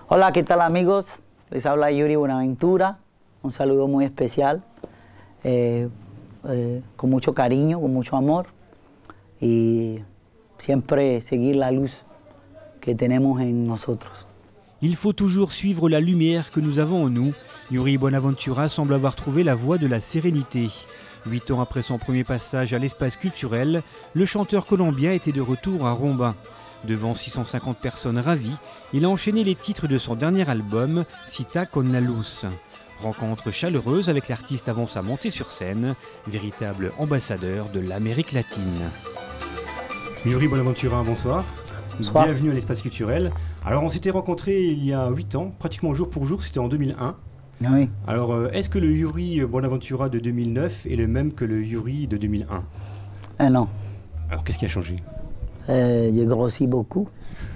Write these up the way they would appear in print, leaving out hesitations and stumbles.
Hola, ¿qué tal amigos? Les habla Yuri Buenaventura. Un saludo muy especial, con mucho cariño, con mucho amor y siempre seguir la luz que tenemos en nosotros. Il faut toujours suivre la lumière que nous avons en nous. Yuri Buenaventura semble avoir trouvé la voie de la sérénité. 8 ans après son premier passage à l'espace culturel, le chanteur colombien était de retour à Rombin. Devant 650 personnes ravies, il a enchaîné les titres de son dernier album, Cita con la luz. Rencontre chaleureuse avec l'artiste avant sa montée sur scène, véritable ambassadeur de l'Amérique latine. Yuri Buenaventura, bonsoir. Bonsoir. Bienvenue à l'espace culturel. Alors on s'était rencontrés il y a 8 ans, pratiquement jour pour jour, c'était en 2001. Oui. Alors est-ce que le Yuri Buenaventura de 2009 est le même que le Yuri de 2001 ? Non. Alors qu'est-ce qui a changé ? J'ai grossi beaucoup.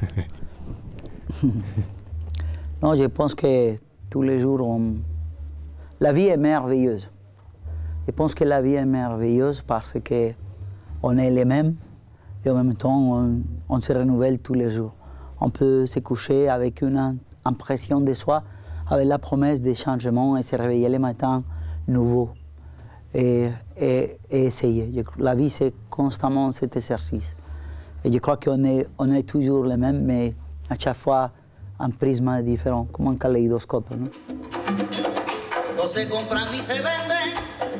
Non, je pense que tous les jours, la vie est merveilleuse. Je pense que la vie est merveilleuse parce qu'on est les mêmes et en même temps, on se renouvelle tous les jours. On peut se coucher avec une impression de soi, avec la promesse des changements et se réveiller le matin nouveau et essayer. La vie, c'est constamment cet exercice. Et je crois qu'on est toujours les mêmes, mais à chaque fois un prisme différent, comme un kaléidoscope. No se compran ni se venden,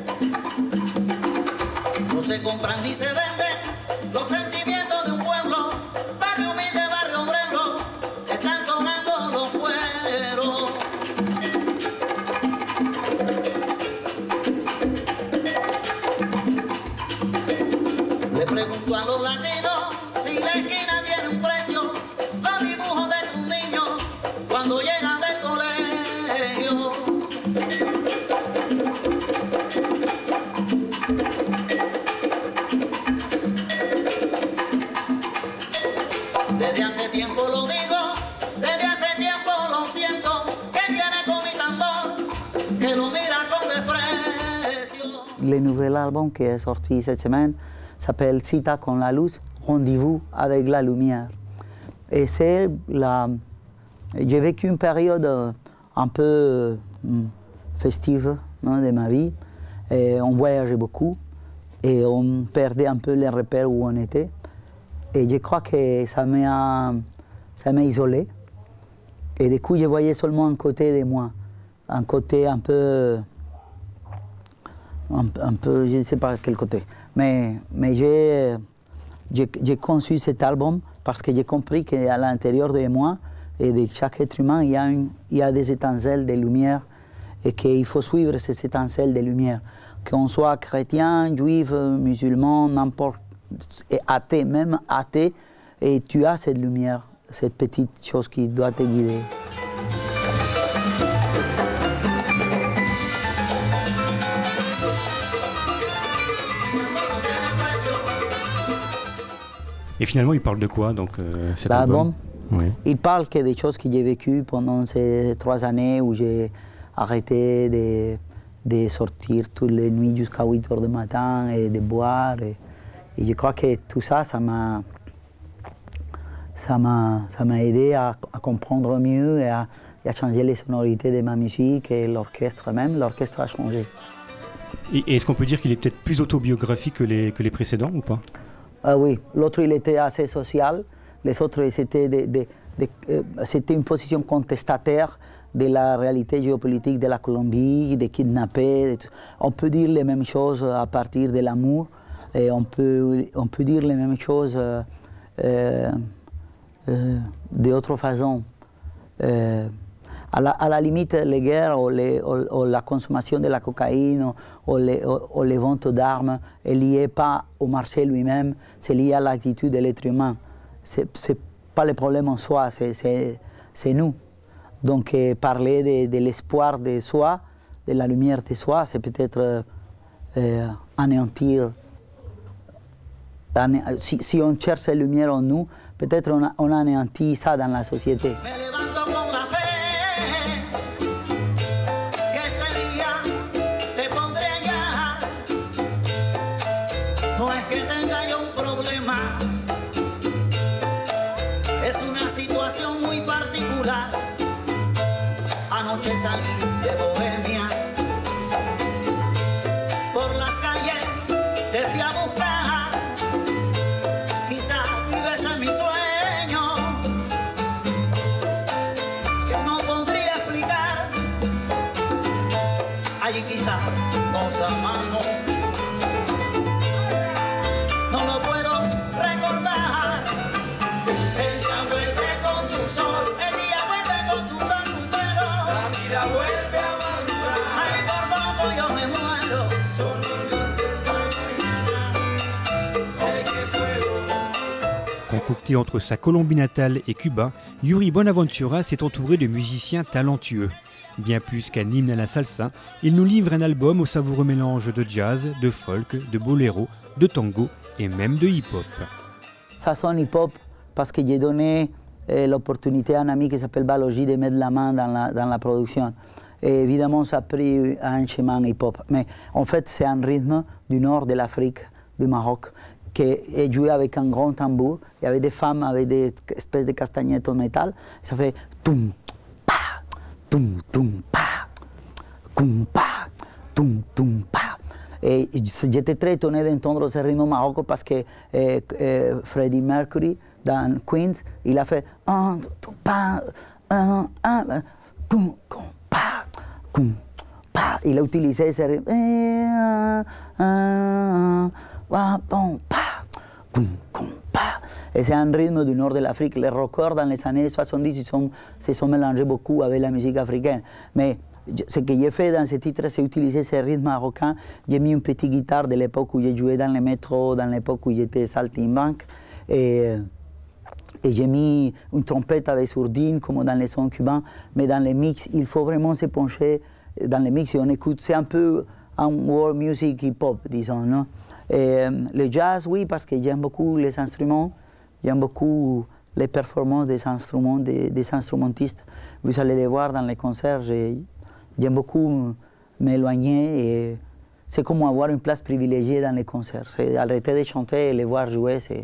no se compran ni se venden, los sentimientos de un pueblo, barrio humilde, barrio obrero, están sonando los cueros. Le pregunto a los latinos si la esquina tiene un precio, los dibujos de tus niños cuando llegan del colegio. Desde hace tiempo lo digo, desde hace tiempo lo siento, que viene con mi tambor, que lo mira con desprecio. Le nouvel album qui est sorti cette semaine s'appelle Cita con la luz, rendez-vous avec la lumière. Et c'est j'ai vécu une période un peu festive, non, de ma vie. Et on voyageait beaucoup et on perdait un peu les repères où on était. Et je crois que ça m'a isolé. Et du coup, je voyais seulement un côté de moi, un côté un peu, je ne sais pas quel côté. Mais j'ai conçu cet album parce que j'ai compris qu'à l'intérieur de moi et de chaque être humain, il y a des étincelles de lumière et qu'il faut suivre ces étincelles de lumière. Qu'on soit chrétien, juif, musulman, n'importe, et athée, même athée, et tu as cette lumière, cette petite chose qui doit te guider. Et finalement, il parle de quoi, donc, cet album? Oui. Il parle que des choses que j'ai vécues pendant ces 3 années où j'ai arrêté de sortir toutes les nuits jusqu'à 8 heures du matin et de boire. Et je crois que tout ça, ça m'a aidé à comprendre mieux et à changer les sonorités de ma musique et l'orchestre même. L'orchestre a changé. Et est-ce qu'on peut dire qu'il est peut-être plus autobiographique que les précédents ou pas? Oui, l'autre il était assez social, les autres c'était une position contestataire de la réalité géopolitique de la Colombie, des kidnappés. On peut dire les mêmes choses à partir de l'amour et on peut dire les mêmes choses d'autre façon. À la limite, les guerres ou la consommation de la cocaïne ou les ventes d'armes est liée pas au marché lui-même, c'est lié à l'attitude de l'être humain. C'est pas le problème en soi, c'est nous. Donc parler de l'espoir de soi, de la lumière de soi, c'est peut-être anéantir. Si on cherche la lumière en nous, peut-être on anéantit ça dans la société. No es que tenga yo un problema, es una situación muy particular de salir de Bohemia. Por las calles te fui a buscar, quizás vives en mi sueño, que no podría explicar. Allí quizás nos amamos, no lo puedo recordar. El día vuelve con su sol, el día vuelve con su sol, pero la vida vuelve a madurar. Ay, por poco yo me muero. Solo Dios esta mañana, sé que puedo. Concocté entre sa Colombie natale et Cuba, Yuri Buenaventura s'est entouré de musiciens talentueux. Bien plus qu'un hymne à la salsa, il nous livre un album au savoureux mélange de jazz, de folk, de boléro, de tango et même de hip-hop. Ça sonne hip-hop parce que j'ai donné l'opportunité à un ami qui s'appelle Balogi de mettre la main dans la production. Et évidemment, ça a pris un chemin hip-hop. Mais en fait, c'est un rythme du nord de l'Afrique, du Maroc, qui est joué avec un grand tambour. Il y avait des femmes avec des espèces de castagnettes en métal. Ça fait toum, pa, toum, toum, pa, toum, pa, toum, toum, pa. Et j'étais très étonné d'entendre ce rythme au Maroc parce que Freddie Mercury, dans Queen, il a fait un, pa, un, kum, kum, pa, kum, pa. Il a utilisé ce rythme. Et c'est un rythme du nord de l'Afrique. Les rockers dans les années 70 se sont mélangés beaucoup avec la musique africaine. Mais ce que j'ai fait dans ce titre, c'est utiliser ce rythme marocain. J'ai mis une petite guitare de l'époque où j'ai joué dans le métro, dans l'époque où j'étais saltimbanque. Et j'ai mis une trompette avec sourdine, comme dans les sons cubains. Mais dans les mix, il faut vraiment se pencher dans les mix et on écoute. C'est un peu un world music hip-hop, disons, non? Et le jazz, oui, parce que j'aime beaucoup les instruments. J'aime beaucoup les performances des instruments, des instrumentistes. Vous allez les voir dans les concerts. J'aime beaucoup m'éloigner et c'est comme avoir une place privilégiée dans les concerts. C'est arrêter de chanter et les voir jouer, c'est...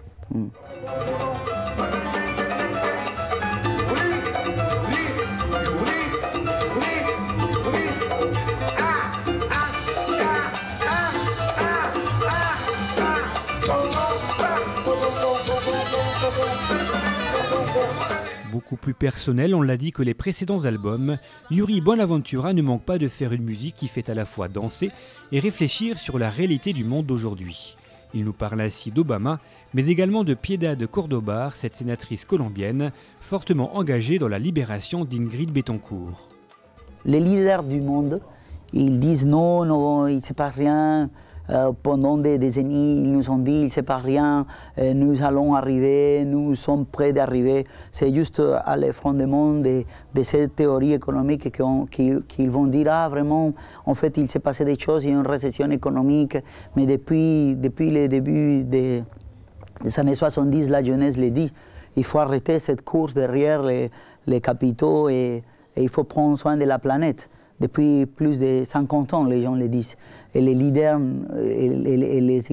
Beaucoup plus personnel, on l'a dit, que les précédents albums, Yuri Buenaventura ne manque pas de faire une musique qui fait à la fois danser et réfléchir sur la réalité du monde d'aujourd'hui. Il nous parle ainsi d'Obama, mais également de Piedad Cordobar, cette sénatrice colombienne, fortement engagée dans la libération d'Ingrid Betancourt. Les leaders du monde, ils disent non, non, il ne se passe rien. Pendant des décennies, ils nous ont dit il ne se passe rien, nous allons arriver, nous sommes prêts d'arriver. C'est juste à l'effondrement de cette théorie économique qu'ils vont dire ah vraiment, en fait il s'est passé des choses, il y a une récession économique, mais depuis le début des années 70, la jeunesse le dit, il faut arrêter cette course derrière les capitaux et il faut prendre soin de la planète. Depuis plus de 50 ans, les gens le disent. Et les leaders et les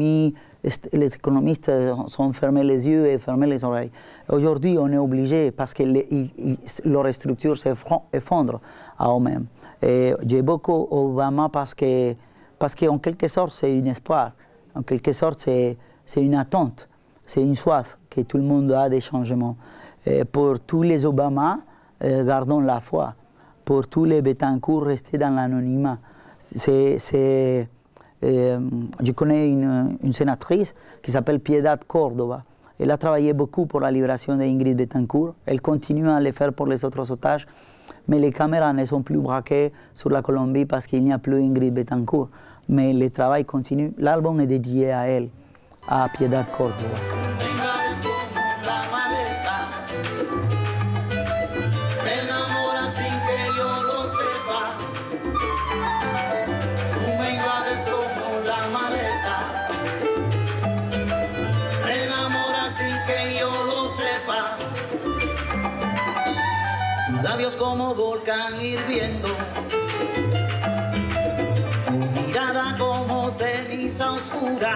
économistes sont fermés les yeux et fermés les oreilles. Aujourd'hui, on est obligé parce que leur structure s'effondre à eux-mêmes. Et j'ai beaucoup Obama parce qu'en quelque sorte, c'est un espoir. En quelque sorte, c'est une attente. C'est une soif que tout le monde a des changements. Et pour tous les Obama, gardons la foi. Pour tous les Betancourt, rester dans l'anonymat. Je connais une sénatrice qui s'appelle Piedad Cordoba. Elle a travaillé beaucoup pour la libération d'Ingrid Betancourt. Elle continue à le faire pour les autres otages. Mais les caméras ne sont plus braquées sur la Colombie parce qu'il n'y a plus Ingrid Betancourt. Mais le travail continue. L'album est dédié à elle, à Piedad Cordoba. Labios como volcán hirviendo, tu mirada como ceniza oscura,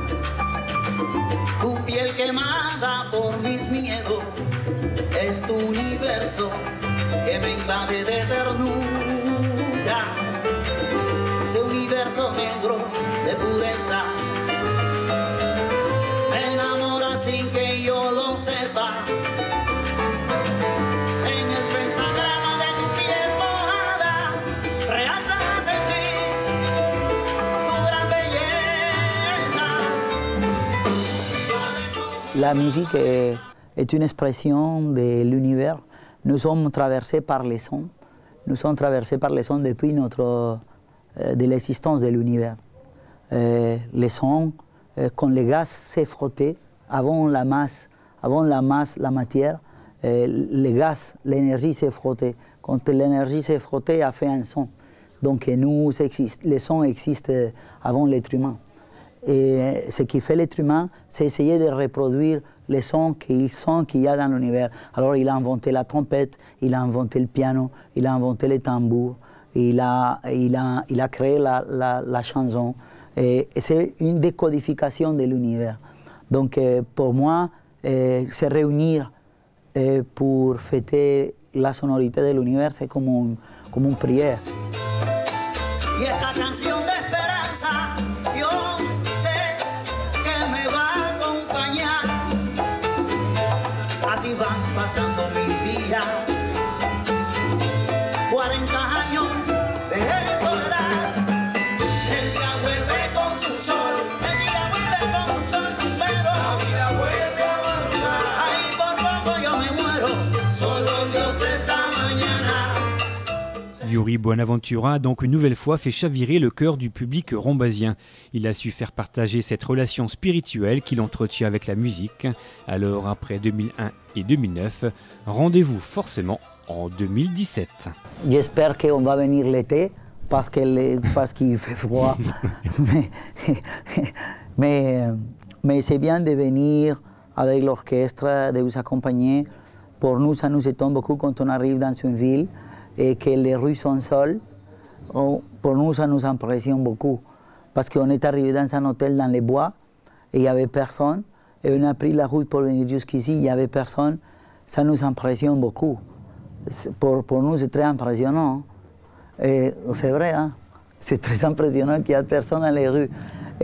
tu piel quemada por mis miedos, es tu universo que me invade de ternura, ese universo negro de pureza, me enamora sin que yo lo sepa. En el pentagrama de tu piel mojada, realza más en ti tu gran belleza. La musique est une expression de l'univers. Nous sommes traversés par les sons. Nous sommes traversés par les sons depuis de l'existence de l'univers. Les sons, quand les gaz s'est frotté, avant la masse, la matière, les gaz, l'énergie s'est frottée. Quand l'énergie s'est frottée, a fait un son. Donc les sons existent avant l'être humain. Et ce qui fait l'être humain, c'est essayer de reproduire les sons qu'il y a dans l'univers. Alors il a inventé la trompette, il a inventé le piano, il a inventé les tambours, il a créé la chanson. Et c'est une décodification de l'univers. Donc pour moi, se réunir pour fêter la sonorité de l'univers, c'est comme une prière. Y esta canción de esperanza, yo sé que me va a acompañar. Así van pasando mis días, 40 años de soledad. El día vuelve con su sol, el día vuelve con su sol, pero la vida vuelve a madrugar. Ahí por poco yo me muero, solo Dios esta mañana. Yuri Buenaventura a donc une nouvelle fois fait chavirer le cœur du public rombasien. Il a su faire partager cette relation spirituelle qu'il entretient avec la musique. Alors, après 2001 et 2009, rendez-vous forcément en 2017. J'espère qu'on va venir l'été parce qu'il fait froid. mais c'est bien de venir avec l'orchestre, de vous accompagner. Pour nous, ça nous étonne beaucoup quand on arrive dans une ville et que les rues sont seules. Pour nous, ça nous impressionne beaucoup. Parce qu'on est arrivé dans un hôtel dans les bois et il n'y avait personne. Et on a pris la route pour venir jusqu'ici, il n'y avait personne. Ça nous impressionne beaucoup. Pour nous, c'est très impressionnant. Et c'est vrai, hein? C'est très impressionnant qu'il n'y a personne dans les rues.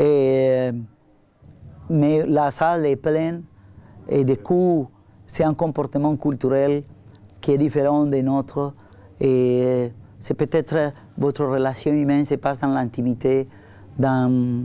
Mais la salle est pleine et du coup, c'est un comportement culturel qui est différent de notre. Et c'est peut-être votre relation humaine se passe dans l'intimité, dans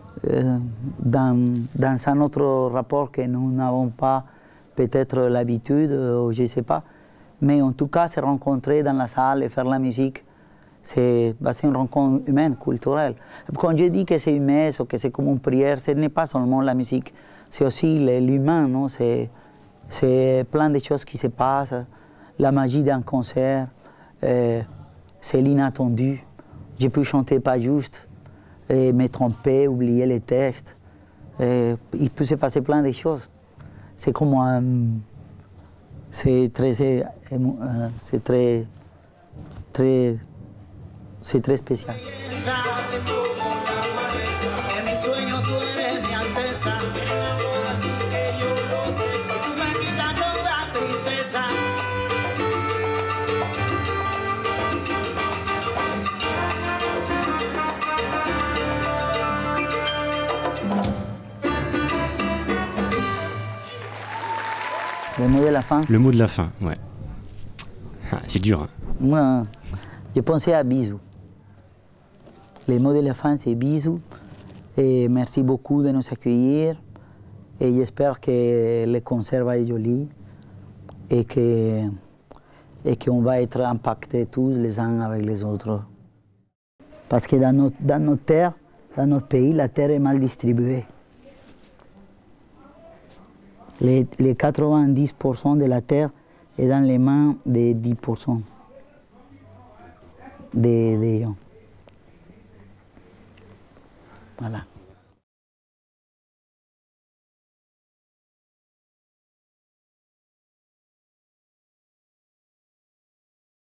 un autre rapport que nous n'avons pas peut-être l'habitude, je ne sais pas. Mais en tout cas, se rencontrer dans la salle et faire la musique, c'est une rencontre humaine, culturelle. Quand je dis que c'est humain, ou que c'est comme une prière, ce n'est pas seulement la musique, c'est aussi l'humain, non? C'est plein de choses qui se passent, la magie d'un concert, c'est l'inattendu. J'ai pu chanter pas juste, me tromper, oublier les textes. Il peut se passer plein de choses. C'est comme c'est très spécial. Le mot de la fin? Le mot de la fin, ouais. Ah, c'est dur, hein? Moi, je pensais à bisous. Le mot de la fin, c'est bisous. Et merci beaucoup de nous accueillir. Et j'espère que le concert va être joli et qu'on va être impactés tous les uns avec les autres. Parce que dans notre terre, dans notre pays, la terre est mal distribuée. Les 90% de la terre est dans les mains des 10% des gens. Voilà.